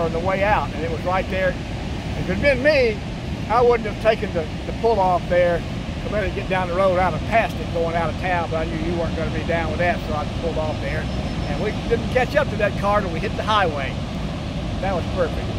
on the way out, and it was right there. If it had been me, I wouldn't have taken the pull off there. I better get down the road. I'd have passed it going out of town, but I knew you weren't going to be down with that, so I pulled off there. And we didn't catch up to that car till we hit the highway. That was perfect.